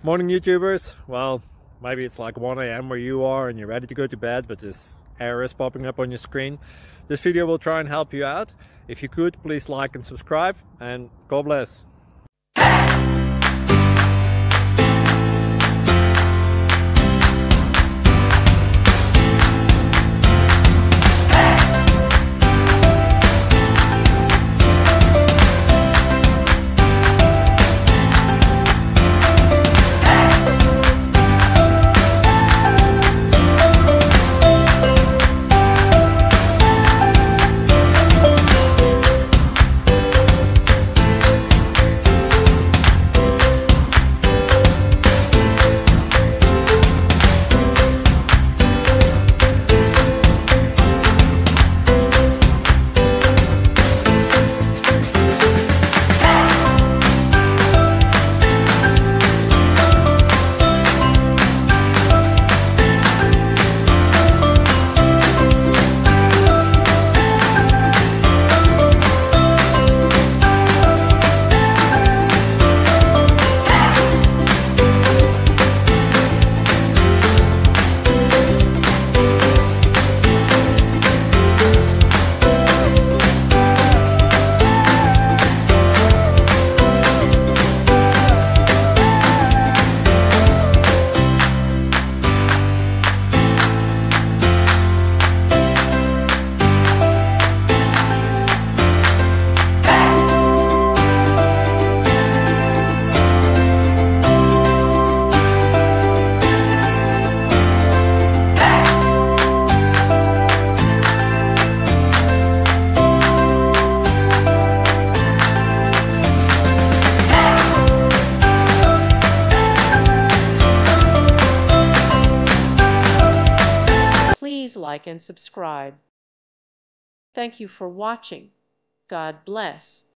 Morning YouTubers. Well, maybe it's like 1 a.m. where you are and you're ready to go to bed, but this error is popping up on your screen. This video will try and help you out. If you could, please like and subscribe, and God bless. Please like and subscribe. Thank you for watching. God bless.